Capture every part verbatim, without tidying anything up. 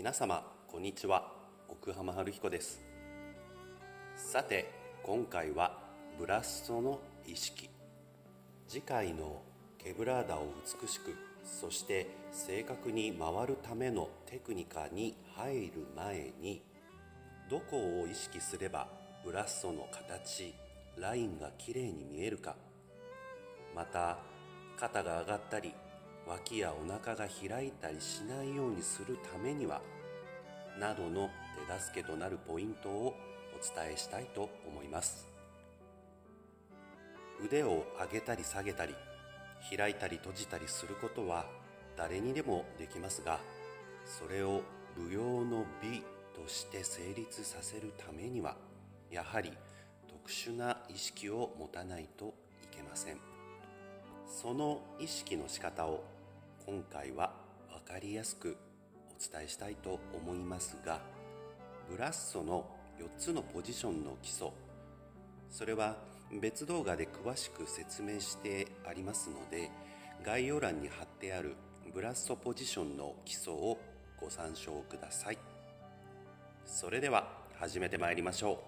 皆様こんにちは、奥浜春彦です。さて今回はブラストの意識、次回のケブラーダを美しくそして正確に回るためのテクニカに入る前に、どこを意識すればブラストの形ラインがきれいに見えるか、また肩が上がったり脇やお腹が開いたりしないようにするためにはなどの手助けとなるポイントをお伝えしたいと思います。腕を上げたり下げたり開いたり閉じたりすることは誰にでもできますが、それを舞踊の美として成立させるためにはやはり特殊な意識を持たないといけません。その意識の仕方を今回は分かりやすくお伝えしたいと思いますが、ブラッソのよっつのポジションの基礎、それは別動画で詳しく説明してありますので、概要欄に貼ってあるブラッソポジションの基礎をご参照ください。それでは始めてまいりましょう。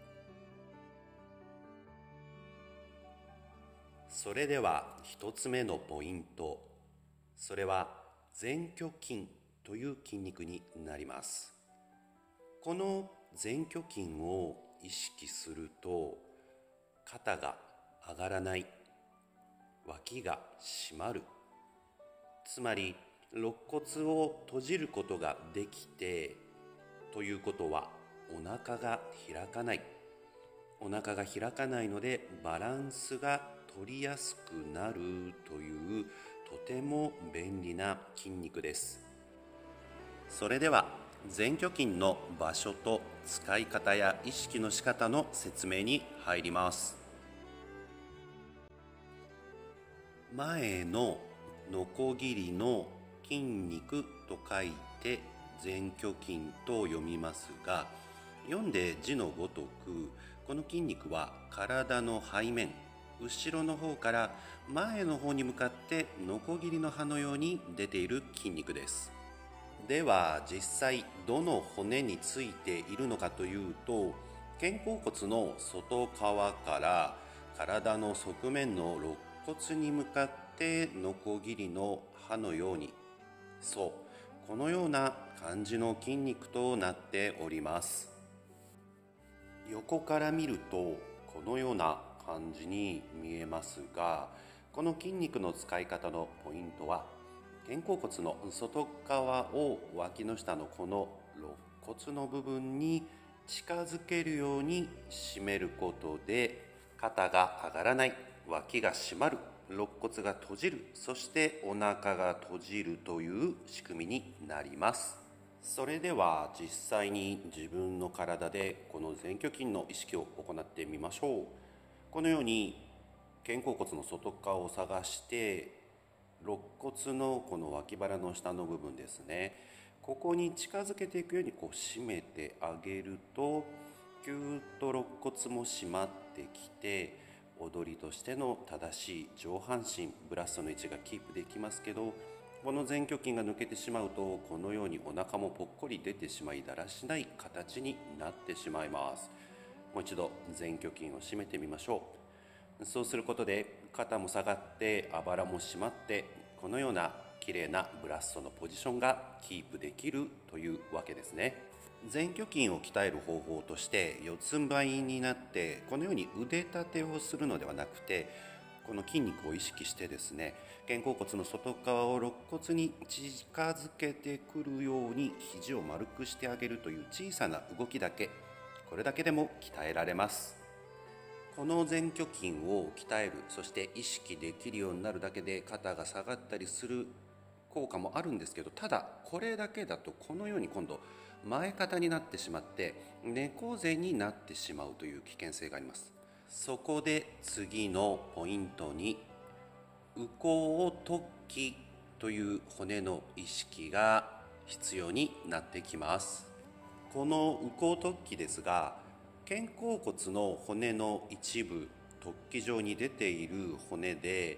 それでは一つ目のポイント、それは前鋸筋という筋肉になります。この前鋸筋を意識すると肩が上がらない、脇が締まる、つまり肋骨を閉じることができて、ということはお腹が開かない、お腹が開かないのでバランスが取りやすくなるというとても便利な筋肉です。それでは前鋸筋の場所と使い方や意識の仕方の説明に入ります。前のノコギリの筋肉と書いて前鋸筋と読みますが、読んで字のごとくこの筋肉は体の背面、後ろの方から前の方に向かってノコギリの刃のように出ている筋肉です。では実際どの骨についているのかというと、肩甲骨の外側から体の側面の肋骨に向かってノコギリの刃のように、そうこのような感じの筋肉となっております。横から見るとこのような感じに見えますが、この筋肉の使い方のポイントは、肩甲骨の外側を脇の下のこの肋骨の部分に近づけるように締めることで、肩が上がらない、脇が締まる、肋骨が閉じる、そしてお腹が閉じるという仕組みになります。それでは実際に自分の体でこの前鋸筋の意識を行ってみましょう。このように肩甲骨の外側を探して、肋骨のこの脇腹の下の部分ですね、ここに近づけていくようにこう締めてあげると、ぎゅーっと肋骨も締まってきて、踊りとしての正しい上半身ブラストの位置がキープできますけど、この前鋸筋が抜けてしまうとこのようにお腹もぽっこり出てしまい、だらしない形になってしまいます。もう一度前鋸筋を締めてみましょう。そうすることで肩も下がってあばらも締まって、このような綺麗なブラストのポジションがキープできるというわけですね。前鋸筋を鍛える方法として、四つん這いになってこのように腕立てをするのではなくて、この筋肉を意識してですね、肩甲骨の外側を肋骨に近づけてくるように肘を丸くしてあげるという小さな動きだけ、これだけでも鍛えられます。この前鋸筋を鍛える、そして意識できるようになるだけで肩が下がったりする効果もあるんですけど、ただこれだけだとこのように今度前肩になってしまって猫背になってしまうという危険性があります。そこで次のポイントに、右甲突起という骨の意識が必要になってきます。この右甲突起ですが、肩甲骨の骨の一部、突起状に出ている骨で、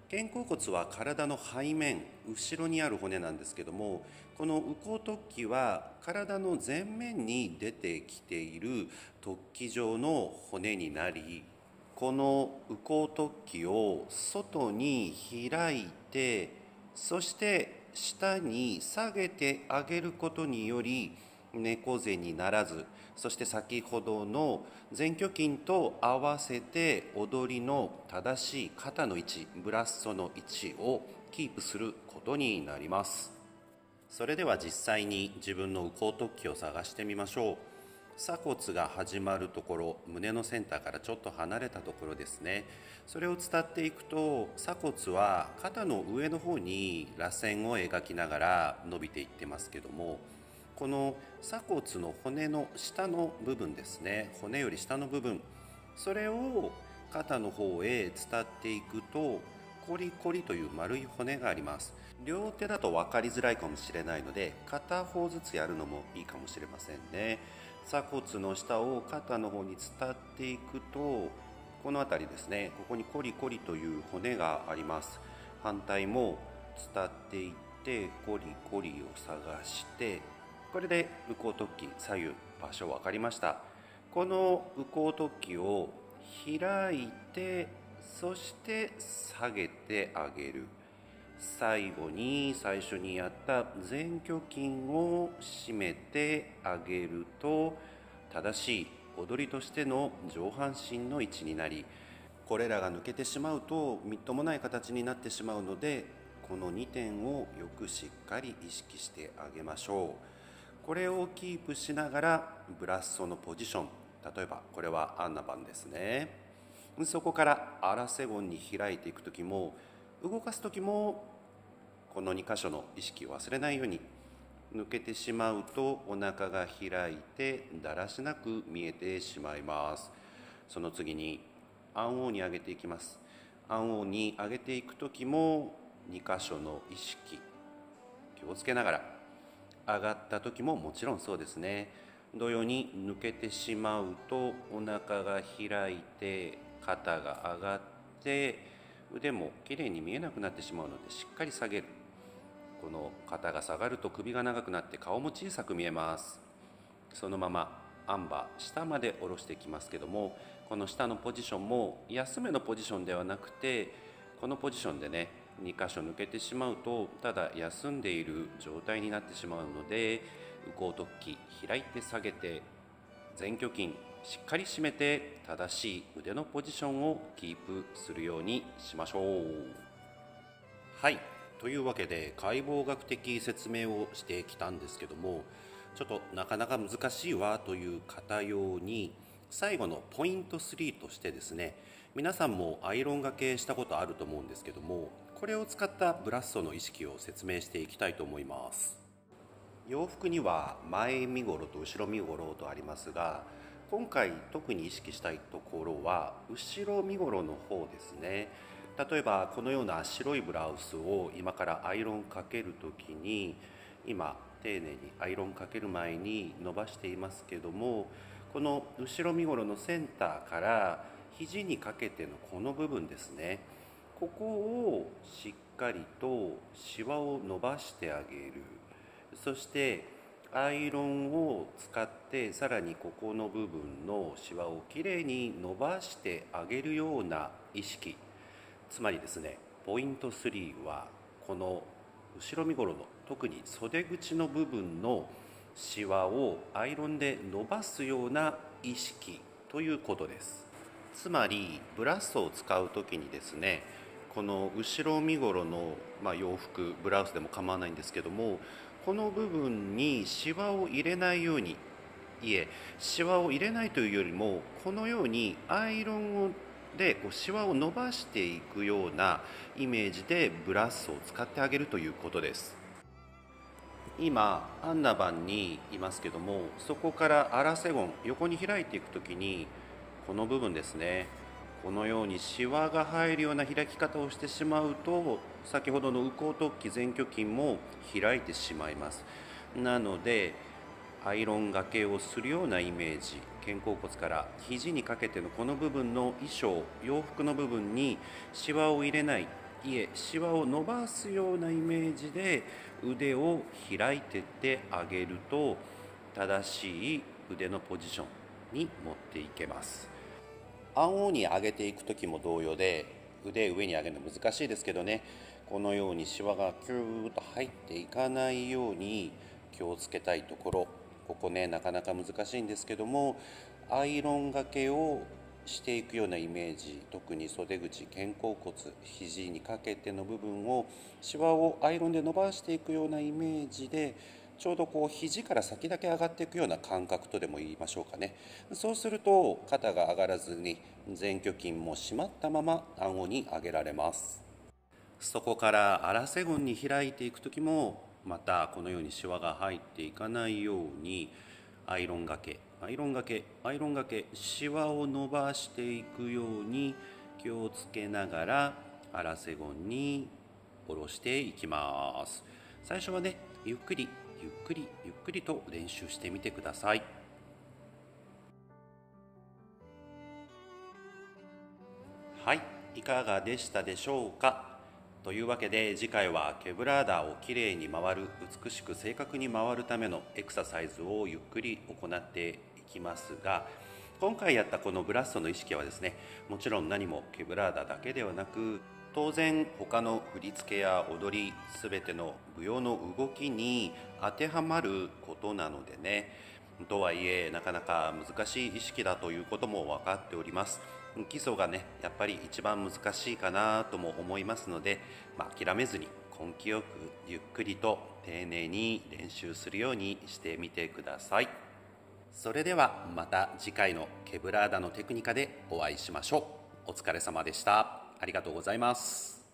肩甲骨は体の背面、後ろにある骨なんですけども、この右甲突起は体の前面に出てきている突起状の骨になり、この右甲突起を外に開いて、そして下に下げてあげることにより猫背にならず、そして先ほどの前鋸筋と合わせて踊りの正しい肩の位置、ブラッソの位置をキープすることになります。それでは実際に自分の右甲突起を探してみましょう。鎖骨が始まるところ、胸のセンターからちょっと離れたところですね。それを伝っていくと、鎖骨は肩の上の方に螺旋を描きながら伸びていってますけども、この鎖骨の骨の下の部分ですね、骨より下の部分、それを肩の方へ伝っていくと、コリコリという丸い骨があります。両手だと分かりづらいかもしれないので、片方ずつやるのもいいかもしれませんね。鎖骨の下を肩の方に伝っていくと、この辺りですね、ここにコリコリという骨があります。反対も伝っていってコリコリを探して、これで右甲突起左右場所分かりました。この右甲突起を開いて、そして下げてあげる。最後に最初にやった前鋸筋を締めてあげると、正しい踊りとしての上半身の位置になり、これらが抜けてしまうとみっともない形になってしまうので、このにてんをよくしっかり意識してあげましょう。これをキープしながらブラッソのポジション、例えばこれはアンナバンですね。そこからアラセゴンに開いていく時も、動かす時もこのに箇所の意識を忘れないように。抜けてしまうとお腹が開いてだらしなく見えてしまいます。その次に暗王に上げていきます。暗王に上げていく時もに箇所の意識気をつけながら、上がった時ももちろんそうですね。同様に抜けてしまうとお腹が開いて肩が上がって腕もきれいに見えなくなってしまうので、しっかり下げる。この肩が下がると首が長くなって顔も小さく見えます。そのままアンバー下まで下ろしていきますけども、この下のポジションも休めのポジションではなくて、このポジションでねに箇所抜けてしまうとただ休んでいる状態になってしまうので、右甲突起開いて下げて前鋸筋しっかり締めて正しい腕のポジションをキープするようにしましょう。はい、というわけで解剖学的説明をしてきたんですけども、ちょっとなかなか難しいわという方用に最後のポイントスリーとしてですね、皆さんもアイロンがけしたことあると思うんですけども、これを使ったブラッソの意識を説明していきたいと思います。洋服には前身頃と後ろ身頃とありますが、今回特に意識したいところは後ろ身頃の方ですね。例えばこのような白いブラウスを今からアイロンかけるときに、今丁寧にアイロンかける前に伸ばしていますけども、この後ろ身頃のセンターから肘にかけてのこの部分ですね、ここをしっかりとシワを伸ばしてあげる。そしてアイロンを使ってさらにここの部分のシワをきれいに伸ばしてあげるような意識、つまりですね、ポイントスリーはこの後ろ身頃の特に袖口の部分のシワをアイロンで伸ばすような意識ということです。つまりブラストを使う時にですね、この後ろ身頃の、まあ、洋服ブラウスでも構わないんですけども、この部分にシワを入れないように、いえシワを入れないというよりも、このようにアイロンをでこうシワを伸ばしていくようなイメージでブラスを使ってあげるということです。今アンナバンにいますけども、そこからアラセゴン横に開いていくときにこの部分ですね、このようにシワが入るような開き方をしてしまうと、先ほどの右甲突起前鋸筋も開いてしまいます。なのでアイロンがけをするようなイメージ、肩甲骨から肘にかけてのこの部分の衣装洋服の部分にシワを入れない、 いえ、シワを伸ばすようなイメージで腕を開いてってあげると、正しい腕のポジションに持っていけます。顎に上げていく時も同様で、腕上に上げるの難しいですけどね、このようにシワがキューッと入っていかないように気をつけたいところ。ここね、なかなか難しいんですけども、アイロンがけをしていくようなイメージ、特に袖口、肩甲骨、肘にかけての部分をシワをアイロンで伸ばしていくようなイメージで、ちょうどこう肘から先だけ上がっていくような感覚とでも言いましょうかね。そうすると肩が上がらずに前鋸筋も締まったまま顎に上げられます。そこから荒瀬ゴンに開いていく時も、またこのようにシワが入っていかないようにアイロンがけアイロンがけアイロンがけシワを伸ばしていくように気をつけながら荒瀬ゴンに下ろしていきます。最初はね、ゆっくりゆっくりゆっくりと練習してみてください。はい、いかがでしたでしょうか。というわけで次回はケブラーダをきれいに回る、美しく正確に回るためのエクササイズをゆっくり行っていきますが、今回やったこのブラストの意識はですね、もちろん何もケブラーダだけではなく、当然他の振り付けや踊り全ての舞踊の動きに当てはまることなのでね、とはいえなかなか難しい意識だということも分かっております。基礎がねやっぱり一番難しいかなとも思いますので、まあ、諦めずに根気よくゆっくりと丁寧に練習するようにしてみてください。それではまた次回のケブラーダのテクニカでお会いしましょう。お疲れ様でした。ありがとうございます。